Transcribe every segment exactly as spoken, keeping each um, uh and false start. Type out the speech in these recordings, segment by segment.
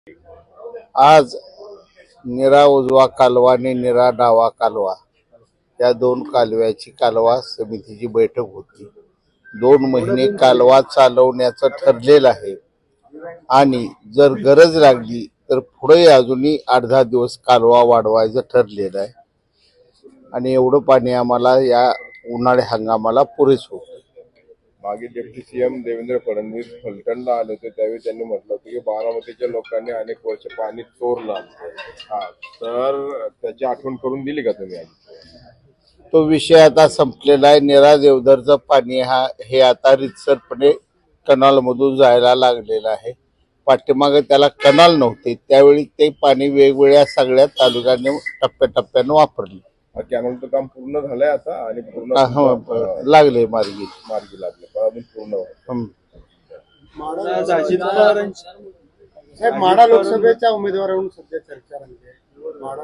आज निरा उजवा कालवा आणि निरा डावा कालवा या दोन कालव्याची कालवा समितीची बैठक होती। दोन महिने कालवा चालवण्याचं ठरलेलं आहे आणि जर गरज लागली तर पुढे अजूनही आठ दहा दिवस कालवा वाढवायचं ठरलेलं आहे आणि एवढं पाणी आम्हाला या उन्हाळी हंगामाला पुरेस होतं। मागे डेप्युटी सीएम देवेंद्र फडणवीस फलटणला आले होते त्यावेळी त्यांनी म्हटलं होतं की बारामतीच्या लोकांनी अनेक वर्ष पाणी चोरलं हा तर त्याची आठवण करून दिली का तुम्ही? तो विषय आता संपलेला आहे। निरा देवधरचं पाणी हा हे आता रितसरपणे कनाल मधून जायला लागलेलं आहे। पाठीमागे त्याला कनाल नव्हते त्यावेळी ते पाणी वेगवेगळ्या सगळ्या तालुक्यांनी टप्प्याटप्प्याने वापरले। कॅनलचं काम पूर्ण झालंय आता आणि पूर्ण लागले मार्गी मार्गी लागले पण अजून पूर्ण साहेब माढा लोकसभेच्या उमेदवारावरून सध्या चर्चा रंगली आहे। माढा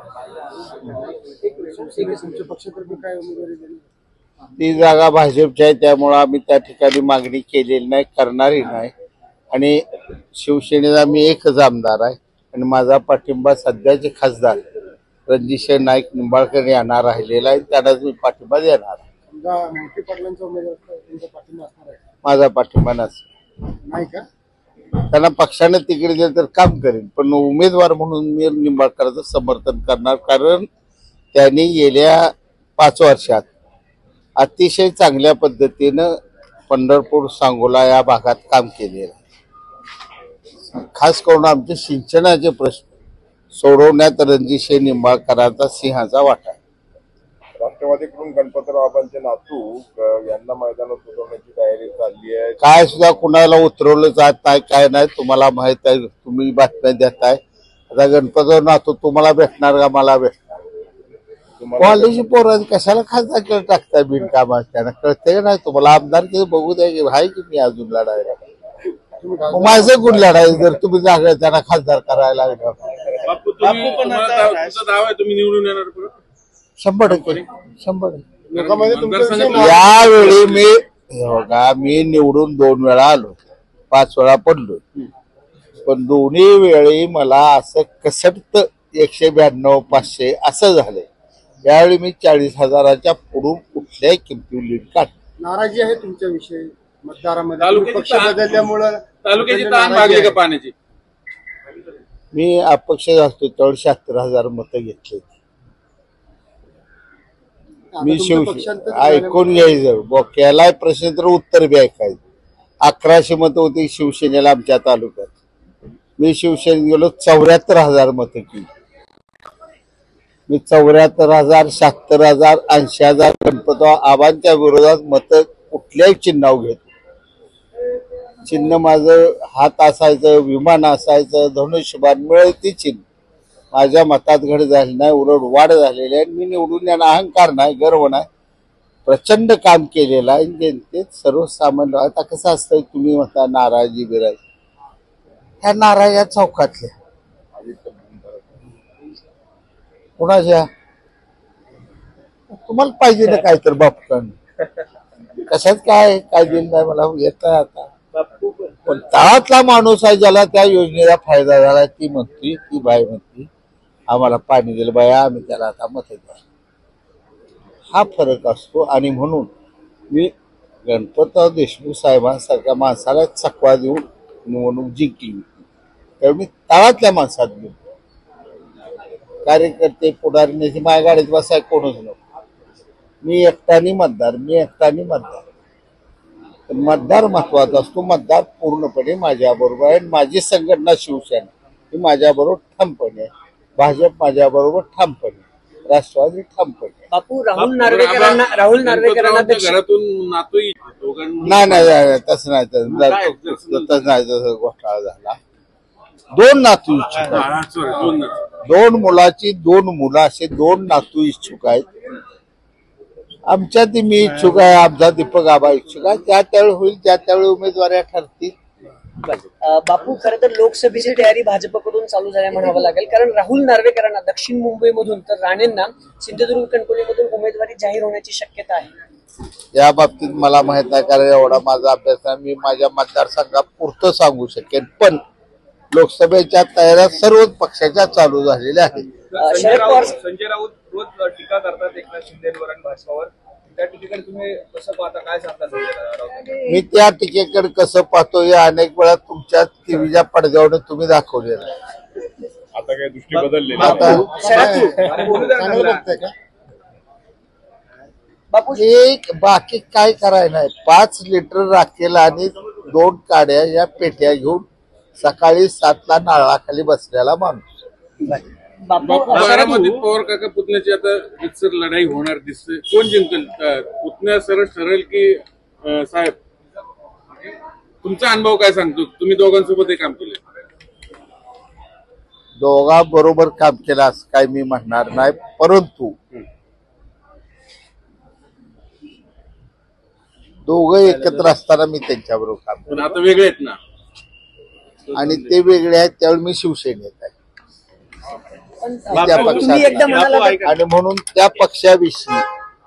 लोकसभा पक्षातर्फे काय उमेदवारी दिली? ती जागा भाजपची आहे त्यामुळे आम्ही त्या ठिकाणी मागणी केलेली नाही, करणारही नाही आणि शिवसेनेचा मी एकच आमदार आहे आणि माझा पाठिंबा सध्याचे खासदार रणजित नाईक निंबाळकर यांना राहिलेला आहे, त्यांनाच मी पाठिंबा देणार आहे। मोठी पाटलांचा उमेदवार तुमचा पाठिंबा असणार आहे? माझा पाठिंबा नाही का? त्यांना पक्षाने तिकीट दिलं तर काम करेन पण उमेदवार म्हणून मी निंबाळकरांचं समर्थन करणार, कारण त्यांनी गेल्या पाच वर्षात अतिशय चांगल्या पद्धतीनं पंढरपूर सांगोला या भागात काम केलेलं आहे। खास करून आमचे सिंचनाचे प्रश्न सोडवण्यात रणजित निंबाळकरांचा सिंहाचा वाटा आहे। राष्ट्रवादीकडून गणपतरावांचे नातू यांना मैदानात उतरवण्याची तयारी चालली आहे। काय सुद्धा कुणाला उतरवलं जात नाही, काय नाही, तुम्हाला माहित आहे, तुम्ही बातम्या देताय। आता गणपतराव नातू तुम्हाला भेटणार का मला भेटणार? कॉलेज पोरं कशाला खासदार केलं टाकताय बिनकामा? त्यांना कळतंय नाही तुम्हाला? आमदार ते बघू द्या की आहे की मी अजून लढायला माझं गुण लढायचं जर तुम्ही जागा त्यांना खासदार करायला लागलं। शंभर टक्के शंभर टक्के यावेळी मी बघा मी निवडून दोन वेळा आलो, पाच वेळा पडलो, पण दोन्ही वेळी मला असं कसट एकशे ब्याण्णव पाचशे असं झालंय। यावेळी मी चाळीस हजाराच्या पुढून कुठल्याही किमती लीड काढ। नाराजी आहे तुमच्याविषयी मतदारामध्ये पक्ष बदलल्यामुळं तालुक्याची ताण भागली का पाण्याची? मी अपक्ष असतो त्यावेळी शहात्तर हजार मतं घेतले। मी शिवसेना ऐकून घ्यायचं बोक्याला प्रश्न तर उत्तर बी ऐकायचं। अकराशे मतं होती शिवसेनेला आमच्या तालुक्यात, मी शिवसेनेत गेलो चौऱ्याहत्तर हजार मतं केली। मी चौऱ्याहत्तर हजार शहात्तर हजार ऐंशी हजार गणपतराव आबांच्या विरोधात मतं कुठल्याही चिन्हावर घेतो। चिन्ह माझं हात असायचं, विमान असायचं, धनुष्यबाण मिळेल ती चिन्ह। माझ्या मतात घट झाली नाही, उलट वाढ झालेली आहे। मी निवडून यांना अहंकार नाही, गर्व नाही, प्रचंड काम केलेलं आहे जनतेत सर्वसामान्य। आता कसं असतं तुम्ही म्हणता नाराजी बिराजी, ह्या नाराज्या चौकातल्या कुणाच्या? तुम्हाला पाहिजे ना काय तर बापकन कशात काय काय दिलं नाही मला येत आता, पण तळातला माणूस आहे ज्याला त्या योजनेचा फायदा झाला ती म्हणती, ती बाई म्हणती आम्हाला पाणी दिलं बाया आम्ही त्याला आता मत द्या। हा फरक असतो आणि म्हणून मी गणपतराव देशमुख साहेबांसारख्या माणसाला चकवा देऊन निवडणूक जिंकली होती। त्यावेळी मी तळातल्या माणसात गेलो, कार्यकर्ते पुढारी माझ्या गाडीत बसाय कोणच नको, मी एकट्याने मतदार मी एकट्याने मतदार मतदार महत्वाचा असतो। मतदार पूर्णपणे माझ्या बरोबर आहे। माझी संघटना शिवसेना ही माझ्या बरोबर ठामपणे आहे, भाजप माझ्या बरोबर ठामपणे, राष्ट्रवादी ठामपणे। बापू राहुल नार्वेकरांना राहुल नार्वेकरांना घरातून नातू नाही नाही तसं नाही तसं नाही तसं घोटाळा झाला। दोन नातू इच्छुक आहेत, दोन मुलाची दोन मुलं असे दोन नातू इच्छुक आहेत। आमच्यात मी इच्छुक आहे, आमचा दीपक आबा इच्छुक आहे, त्या त्यावेळी होईल त्या त्यावेळी उमेदवारी ठरतील। बापू खरं तर लोकसभेची तयारी भाजपकडून चालू झाल्या म्हणावं लागेल, कारण राहुल नार्वेकरांना दक्षिण मुंबईमधून तर राणेंना सिंधुदुर्ग कणकवलीमधून उमेदवारी जाहीर होण्याची शक्यता आहे। या बाबतीत मला माहित नाही, कारण एवढा माझा अभ्यास आहे, मी माझ्या मतदारसंघापुरतं सांगू शकेन, पण लोकसभेच्या तयाऱ्या सर्वच पक्षाच्या चालू झालेल्या आहेत. अ, संजय शरद राऊत पवार संजय राऊत रोज टीका करतात एकनाथ शिंदेवर आणि भाजपावर. त्या टीकेकडे तुम्ही कसं पाहता, काय सांगता संजय राऊत? मी त्या टीकेकडे कसं पाहतो हे अनेक वेळा तुमच्या टीव्हीच्या पडद्यावर तुम्ही दाखवलेलं आहे. आता काय दृष्टी बदललेली आता चांगलं बघताय का? बापू एक बाकी काय करायला नाही. पाच लिटर राखेल आणि दोन काड्या या पेट्या घेऊन सकाळी सातला नारळाखाली बसलेला माणूस. बापू बारामतीत पवार काका पुतण्याची आता रितसर लढाई होणार दिसते. कोण जिंकेल? अं, पुतण्या सरळ ठरेल की अं, साहेब? तुमचा अनुभव काय सांगतो? तुम्ही दोघांसोबत काम केले. दोघा बरोबर काम केलं असं काय मी म्हणणार नाही, परंतु दोघं एकत्र असताना मी त्यांच्याबरोबर काम पण आता वेगळे आहेत ना. केलं आणि ते वेगळे आहेत. त्यावेळी मी शिवसेनेत आहे पण त्या तुम्ही एकदा म्हणाला पक्षात आणि म्हणून त्या पक्षाविषयी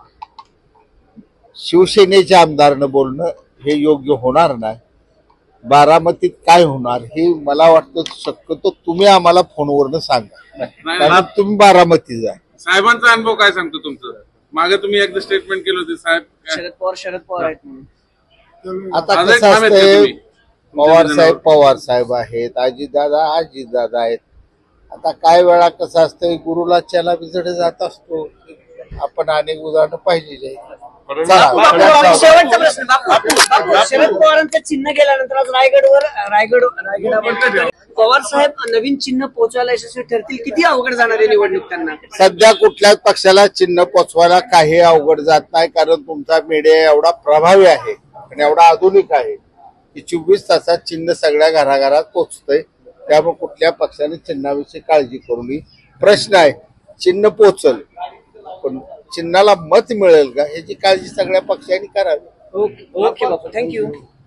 शिवसेनेच्या आमदारनं बोलणं हे योग्य होणार नाही. बारामतीत काय होणार हे मला वाटतं शक्यतो तुम्ही आम्हाला फोनवरनं सांगा, नाही, कारण तुम्ही बारामतीच आहे. साहेबांचा अनुभव काय सांगतो तुमचं? मागे तुम्ही एकदा स्टेटमेंट केलं होते साहेब. शरद पवार शरद पवार आहेत म्हणून. आता आजही कसं ठाम आहेत का असतंय, तुम्ही? पवार साहेब पवार साहेब आहेत, अजितदादा अजितदादा आहेत. आता काय वेळा कसं असतंय, गुरुला चला बिजडे जात असतो. आपण अनेक उदाहरणं पाहिजे. बापू, बापू, शेवटचा प्रश्न. बापू, बापू, शरद पवारांचं चिन्ह गेल्यानंतर आज रायगडवर रायगड रायगडावर पवार साहेब नवीन चिन्ह पोहोचवायला यशस्वी ठरतील. किती अवघड जाणार आहे निवडणूक त्यांना? सध्या कुठल्याच पक्षाला चिन्ह पोचवायला काही अवघड जात नाही, कारण तुमचा मीडिया एवढा प्रभावी आहे आणि एवढा आधुनिक आहे की चोवीस तासात चिन्ह सगळ्या घराघरात पोचतंय. त्यामुळे कुठल्या पक्षाने चिन्हाविषयी काळजी करू नये. प्रश्न आहे, चिन्ह पोचल पण चिन्हाला मत मिळेल का याची काळजी सगळ्या पक्षांनी करावी. Okay okay Bapu, thank you.